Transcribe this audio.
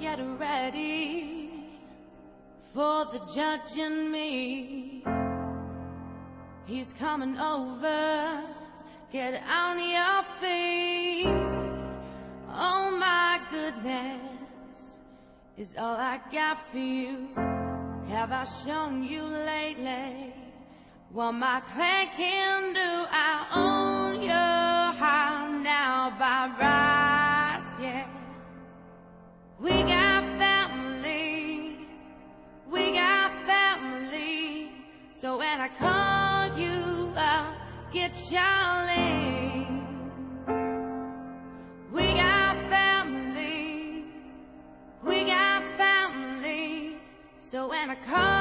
get ready for the judge and me. He's coming over, get on your feet. Oh my goodness, is all I got for you. Have I shown you lately what my clan can do? I own your heart now by rights, yeah. We got family, we got family. So when I call you up, get Charlie. We got family, we got family. So when I call